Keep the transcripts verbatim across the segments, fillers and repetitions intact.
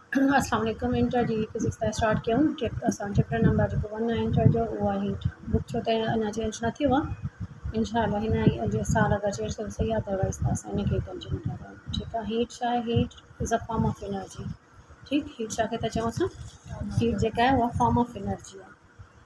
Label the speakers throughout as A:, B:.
A: अस्सलाम वालेकुम। इंटर जी फिज़िक्स था स्टार्ट कयूं। चैप्टर असां चैप्टर नंबर जो वन आहे इंटर जो, उहा हीट बुक छो त अञा चेंज न थियो आहे। इंशाअल्लाह हिन अॼु साल अगरि चेंज थियो सही आहे, अदरवाइज़ त असां इनखे कंटिन्यू था कयूं। ठीकु आहे। हीट छा आहे? Heat is a form of energy. ठीकु, हीट छा खे था चऊं असां? हीट जेका आहे उहा फॉर्म ऑफ एनर्जी आहे।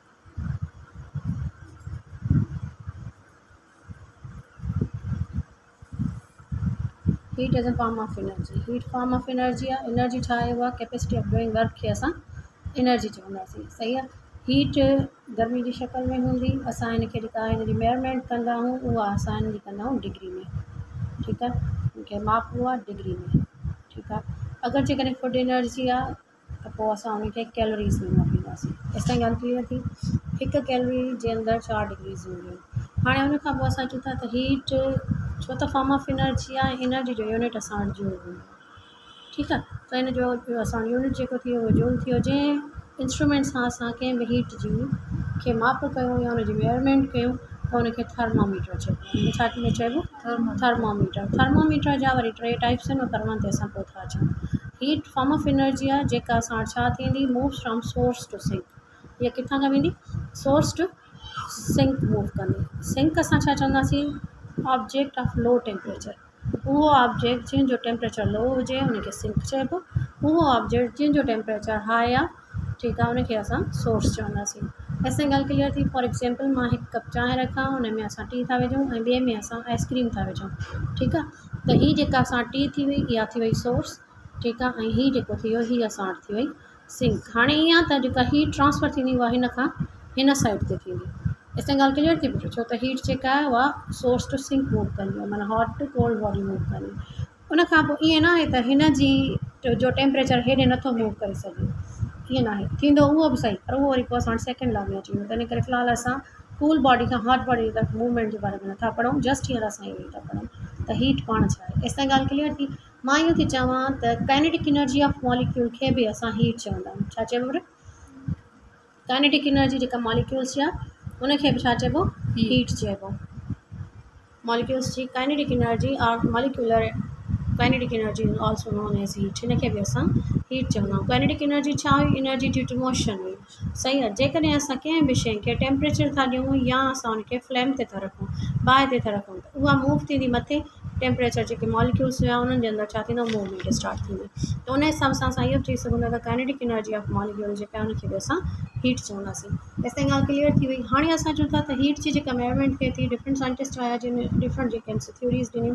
A: Heat is a form of energy. Heat form of energy आहे। एनर्जी छा आहे? उहा कैपेसिटी ऑफ डूइंग वर्क खे असां एनर्जी चवंदासीं। सही आहे। हीट गर्मी जी शक्ल में हूंदी। असां हिनखे जेका हिनजी मेजरमेंट कंदा आहियूं उहा असां हिनजी कंदा आहियूं डिग्री में। ठीकु आहे। हिनखे मापबो आहे डिग्री में। ठीकु आहे। अगरि जेकॾहिं फुड एनर्जी आहे त पोइ असां हुनखे कैलोरीज़ में मापींदासीं। एसिताईं ॻाल्हि क्लियर थी। हिकु कैलोरी जे अंदरि चारि डिग्रीज़ हूंदियूं आहिनि। हाणे हुन खां पोइ असां चऊं था त हीट छो त फॉर्म ऑफ एनर्जी आहे, एनर्जी जो यूनिट असां वटि जूल हूंदो आहे। ठीकु आहे। त हिन जो असां यूनिट जेको थियो उहो जूल थियो। जंहिं इंस्ट्रूमेंट सां असां कंहिं बि हीट जी खे माप कयूं या हुनजी मेजरमेंट कयूं त हुनखे थर्मोमीटर चइबो आहे। हुनखे छा में चइबो? थर्मोमीटर। थर्मोमीटर जा वरी टे टाइप्स आहिनि, उहो ते असां पोइ था अचूं। हीट फॉर्म ऑफ एनर्जी आहे जेका असां वटि छा थींदी? Moves from source to sink. इहा किथां खां वेंदी? सोर्स टू सिंक मूव कंदी। सिंक असां छा चवंदासीं? Object of low temperature. उहो ऑब्जेक्ट जंहिंजो टेम्परेचर लो हुजे हुनखे सिंक चइबो। उहो ऑब्जेक्ट जंहिंजो टेम्परेचर हाई आहे, ठीकु आहे, हुनखे असां सोर्स चवंदासीं। असांजी ॻाल्हि क्लियर थी। फॉर एग्ज़ाम्पल मां हिकु कप चांहि रखां, हुन में असां टी था विझूं ऐं ॿिए में असां आइसक्रीम था विझूं। ठीकु आहे। त हीअ जेका असां टी थी वई इहा थी वई सोर्स। ठीकु आहे। ऐं हीअ जेको थी वियो हीअ असां वटि थी वई सिंक। हाणे ईअं आहे त जेका हीट ट्रांसफ़र थींदी उहा हिन खां हिन साइड ते थींदी। असांजी ॻाल्हि क्लियर थी पई। छो त हीट जेका आहे उहा सोर्स टू सिंक मूव कंदी आहे, माना hot to cold body move कंदी। उन खां पोइ ईअं न आहे त हिन जी जो टेम्परेचर हेॾे नथो मूव करे सघे, ईअं न आहे। थींदो उहो बि सही, पर उहो वरी पोइ असां सेकेंड लॉ में अची वेंदो। त इन करे फ़िलहालु असां कूल बॉडी खां हॉट बॉडी तक मूवमेंट जे बारे में नथा पढ़ूं। जस्ट हींअर असां इहो ई था पढ़ूं त हीट पाण छा आहे। असांजी ॻाल्हि क्लियर थी। मां इहो थी चवां त काइनेटिक एनर्जी ऑफ मॉलिक्यूल खे बि असां हीट चवंदा आहियूं। छा चइबो? काइनेटिक एनर्जी जेका मॉलिक्यूल्स जी आहे उनखे बि छा चइबो? हीट चइबो। मॉलिक्यूल्स जी काइनेटिक एनर्जी और molecular kinetic energy also known as heat. हिनखे बि असां हीट चवंदा आहियूं। काइनेटिक एनर्जी छा हुई? एनर्जी ड्यू टू मोशन हुई। सही आहे। जेकॾहिं असां कंहिं बि शइ खे टेम्परेचर था ॾियूं या असां हुनखे फ्लेम ते था रखूं, बाहि ते था रखूं, त उहा मूव थींदी मथे। टेम्परेचर जेके मॉलिक्यूल्स हुआ उन्हनि जे अंदरि छा थींदो? मूवमेंट स्टार्ट थींदी। त उन हिसाब सां असां इहो बि चई सघूं था त काइनेटिक एनर्जी ऑफ मॉलिक्यूल जेका आहे उनखे बि असां हीट चवंदासीं। असांजी ॻाल्हि क्लियर थी वई। हाणे असां चऊं था त हीट जी जेका मेजरमेंट थिए थी, डिफरेंट साइंटिस्ट आया जिन डिफरेंट जेके आहिनि थ्योरीज़ ॾिनियूं।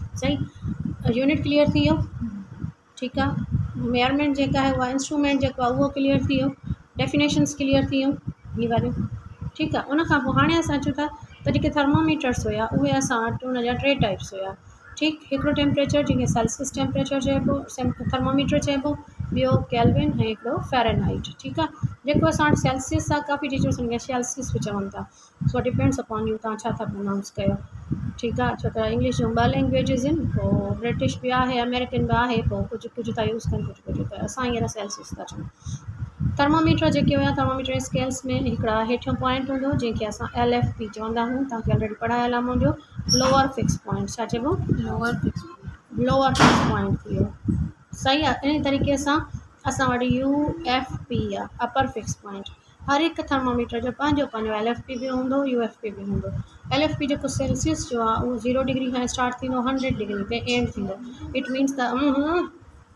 A: सही। यूनिट क्लियर थी वियो। ठीकु आहे। मेजरमेंट जेका आहे उहा इंस्ट्रूमेंट जेको आहे उहो क्लियर थी वियो। डेफिनेशन्स क्लियर थी वियूं ही वारियूं। ठीकु आहे। उन खां पोइ हाणे असां चऊं था त जेके थर्मोमीटर्स हुआ उहे असां वटि उन जा टे टाइप्स हुआ। ठीकु। हिकिड़ो टेम्परेचर जंहिंखे सेल्सियस टेम्परेचर चइबो, थर्मोमीटर चइबो। ॿियो केल्विन ऐं हिकिड़ो फ़ारेनहाइट। ठीकु आहे। जेको असां वटि सेल्सियस आहे, काफ़ी टीचर्स हुनखे सेल्सियस बि चवनि था। सो डिपेंड्स अपॉन यू तव्हां छा था प्रोनाउंस कयो। ठीकु आहे। छो त इंग्लिश जूं ॿ लैंग्वेजिस आहिनि, पोइ ब्रिटिश बि आहे, अमेरिकन बि आहे, पोइ कुझु कुझु था यूज़ कनि, कुझु कुझु त असां हींअर सेल्सियस था चऊं। थर्मोमीटर जेके हुआ थर्मोमीटर स्केल्स में हिकिड़ा हेठियों पॉइंट हूंदो जंहिंखे असां एल एफ पी चवंदा आहियूं। तव्हांखे ऑलरेडी पढ़ायल आहे मुंहिंजो लोअर फिक्स पॉइंट। छा चइबो? Lower fix lower fix point थी वियो। सही आहे। इन तरीक़े सां असां वटि यू एफ पी आहे, अपर फिक्स पॉइंट। हर हिकु थर्मोमीटर जो पंहिंजो पंहिंजो एल एफ पी बि हूंदो, यू एफ पी बि हूंदो। एल एफ पी जेको सेल्सियस जो आहे उहो ज़ीरो डिग्री खां स्टार्ट थींदो, हंड्रेड डिग्री ते एंड थींदो। इट मीन्स त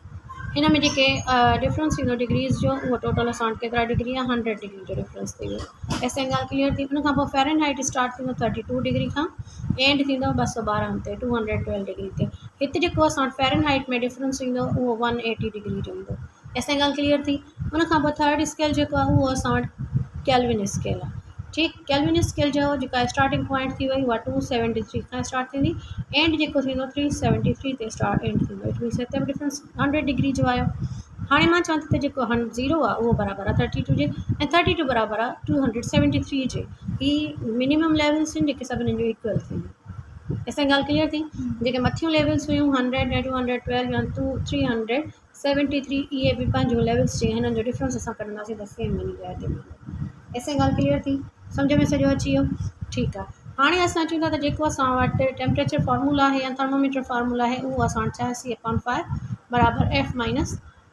A: हिन में जेके डिफरेंस थींदो डिग्रीज़ जो, उहो टोटल असां वटि केतिरा डिग्री आहे? हंड्रेड डिग्री जो डिफरेंस थी वियो। असांजी ॻाल्हि क्लियर थी। उन खां पोइ फ़ारेनहाइट स्टार्ट थींदो थर्टी टू डिग्री खां, एंड थींदो ॿ सौ ॿारहं ते टू हंड्रेड ट्वेल्व डिग्री ते। हिते जेको असां वटि फ़ारेनहाइट में डिफरेंस ईंदो उहो वन एटी डिग्री जो ईंदो। असांजी ॻाल्हि क्लियर थी। उन खां पोइ थर्ड स्केल जेको आहे उहो असां वटि केल्विन स्केल आहे। ठीकु। केल्विन स्केल जो जेका स्टार्टिंग पॉइंट थी वई उहा टू सेवेंटी थ्री खां स्टार्ट थींदी, एंड जेको थींदो थ्री सेवेंटी थ्री ते स्टार्ट एंड थींदो। इट मीन्स हिते बि डिफरेंस हंड्रेड डिग्री जो आयो। हाणे मां चवां थी त जेको हन ज़ीरो आहे उहो बराबरि आहे थर्टी टू जे, ऐं थर्टी टू बराबरि आहे टू हंड्रेड सेवेंटी थ्री जे। ही मिनिमम लेवल्स आहिनि जेके सभिनी जो इक्वल थींदियूं। असांजी ॻाल्हि क्लियर थी। जेके मथियूं लेवल्स हुयूं हंड्रेड ऐं टू हंड्रेड ट्वेल्व या two three hundred seventy three, इहे बि पंहिंजो लेवल्स जे हिननि जो डिफरेंस असां कढंदासीं त सेम मिली जाइ ते मिलंदो। असांजी ॻाल्हि क्लियर थी। सम्झ में सॼो अची वियो। ठीकु आहे। हाणे असां चऊं था त जेको असां वटि टेम्परेचर फार्मूला आहे या थर्मोमीटर फार्मूला आहे उहो असां वटि छा आहे? सी अपॉन फाइव बराबरि F minus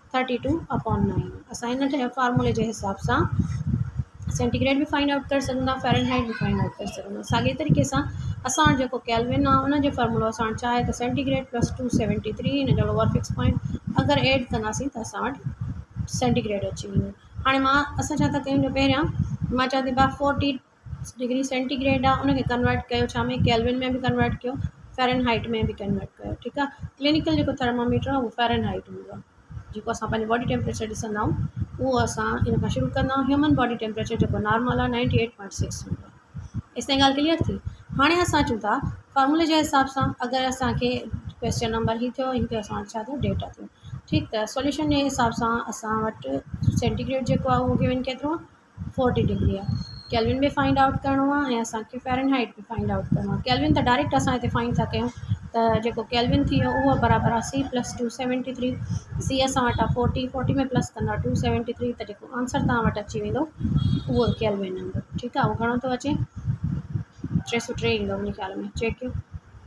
A: thirty two upon nine. असां इन फार्मूले जे हिसाब सां सेंटीग्रेड भी फाइंड आउट कर सघंदा, फ़ारेनहाइट भी फाइंड आउट कर सघंदा। साॻे तरीक़े सां असां वटि जेको केल्विन आहे उन जो फार्मूलो असां वटि छा आहे त centigrade plus two seventy three इन जो लोअर फिक्स पॉइंट अगरि एड कंदासीं त असां वटि सेंटीग्रेड अची वेंदो। हाणे मां असां छा था कयूं जो पहिरियां मां चवां थी भाउ फोर्टी डिग्री सेंटीग्रेड आहे उनखे कन्वर्ट कयो छा में केल्विन में बि कन्वर्ट कयो, फ़ारेनहाइट में बि कन्वर्ट कयो। ठीकु आहे। क्लिनिकल जेको थर्मामीटर आहे उहो फ़ारेनहाइट हूंदो आहे, जेको असां पंहिंजो बॉडी टेम्परेचर ॾिसंदा आहियूं उहो असां इन खां शुरू कंदा आहियूं। ह्यूमन बॉडी टेम्परेचर जेको नॉर्मल आहे नाइंटी एट पॉइंट सिक्स हूंदो आहे। एसि ताईं ॻाल्हि क्लियर थी। हाणे असां अचूं था फार्मूले जे हिसाब सां, अगरि असांखे क्वेश्चन नंबर ही थियो, ही थियो असां वटि छा थियो डेटा थियो। ठीकु त सॉल्यूशन जे हिसाब सां असां वटि सेंटीग्रेड जेको आहे उहो गिवन केतिरो आहे फोर्टी डिग्री आहे। केल्विन बि फाइंड आउट करिणो आहे ऐं असांखे फ़ारेनहाइट बि फाइंड आउट करिणो आहे। केल्विन त डायरेक्ट असां हिते फाइंड था कयूं त जेको केल्विन थी वियो उहो बराबरि आहे C plus two seventy three. C असां वटि आहे फोर्टी, फोर्टी में प्लस कंदा टू सेवेंटी थ्री, त जेको आंसर तव्हां वटि अची वेंदो उहो केल्विन ईंदो। ठीकु आहे। उहो घणो थो अचे टे सौ टे ईंदो मुंहिंजे ख़्याल में, चेक कयो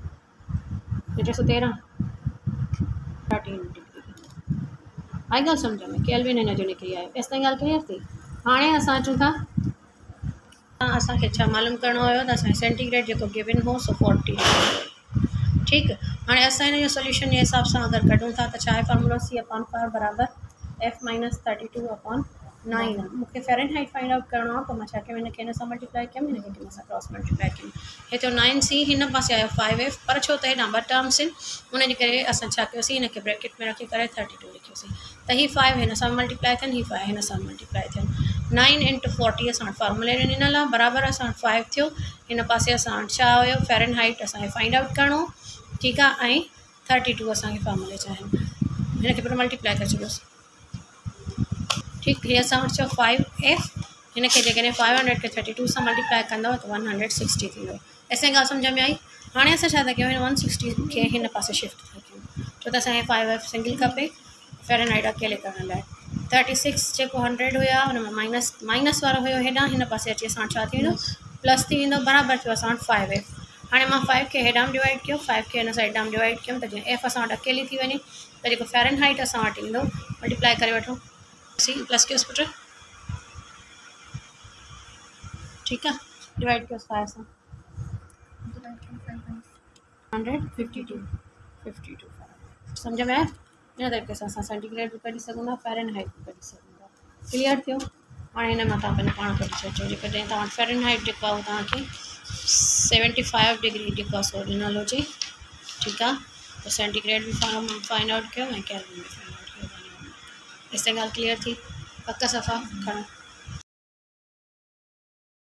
A: टे सौ तेरहं थर्टीन डिग्री आई ॻाल्हि सम्झ में, केल्विन हिन जो निकिरी आयो। एसि ताईं ॻाल्हि क्लियर थी। हाणे असां अचूं था असांखे छा मालूम करिणो हुयो त असांखे सेंटीग्रेड जेको गिवन हो सो फोर्टी डिग्री। ठीकु। हाणे असां हिन जो सोल्यूशन जे हिसाब सां अगरि कढूं था त छा आहे फार्मूलो सी अपॉन फाइव बराबरि F minus thirty two upon nine आहे। मूंखे फ़ारेनहाइट फाइंड आउट करिणो आहे, त मां छा कयो हिनखे हिन सां मल्टीप्लाई कयमि, हिनखे हिन सां क्रॉस मल्टीप्लाई कयमि। हिते नाइन सी हिन पासे आयो फाइव एफ, पर छो त हेॾां ॿ टर्म्स आहिनि उनजे करे असां छा कयोसीं हिनखे ब्रैकेट में रखी करे थर्टी टू लिखियोसीं। त ही फाइव हिन सां मल्टीप्लाई थियनि, ही फाइव हिन सां मल्टीप्लाई थियनि। नाइन इंटू फोर्टी असां वटि फार्मूले में ॾिनल आहे, बराबरि असां वटि फाइव थियो। हिन पासे असां वटि छा हुयो फ़ारेनहाइट असांखे फाइंड आउट करिणो। ठीकु आहे। ऐं थर्टी टू असांखे फार्मूले चाहिनि, हिनखे पर मल्टीप्लाई करे छॾियोसीं। ठीकु। हीअ असां वटि चयो फाइव एफ, हिनखे जेकॾहिं फाइव हंड्रेड खे थर्टी टू सां मल्टीप्लाई कंदव त वन हंड्रेड सिक्सटी थींदो। असांजी ॻाल्हि सम्झ में आई। हाणे असां छा था कयूं हिन वन सिक्सटी खे हिन पासे शिफ्ट था कयूं, छो त असांखे फाइव एफ सिंगल खपे, फ़ारेनहाइट अकेले करण लाइ। थर्टी सिक्स जेको हंड्रेड हुया हुन में माइनस माइनस वारो हुयो हेॾां, हिन पासे अची असां वटि छा थी वेंदो प्लस थी वेंदो, बराबरि थियो असां वटि फाइव एफ। हाणे मां फाइव खे हेॾां डिवाइड कयो, फाइव खे हिन सां हेॾां डिवाइड कयमि त जीअं एफ असां वटि अकेली थी वञे, त जेको फ़ारेनहाइट असां वटि ईंदो मल्टीप्लाई करे वठो सी प्लस कयोसि पुट। ठीकु आहे। डिवाइड कयोसि फाइव सां hundred fifty two fifty two सम्झ में आयो। इन तरीक़े सां असां सेंटीग्रेड बि कढी सघूं था, फ़ारेनहाइट बि कढी सघूं था। क्लियर थियो। हाणे हिन मां तव्हां पंहिंजो पाण कढी छॾिजो, जेकॾहिं तव्हां वटि फ़ारेनहाइट जेको आहे उहो तव्हांखे सेवेंटी फाइव डिग्री जेको आहे सो ॾिनल हुजे। ठीकु आहे। त सेंटीग्रेड बि फाइंड आउट कयो ऐं केल्विन बि फाइंड आउट कयो। एसि ताईं ॻाल्हि क्लियर थी। पक सफ़ा खणो।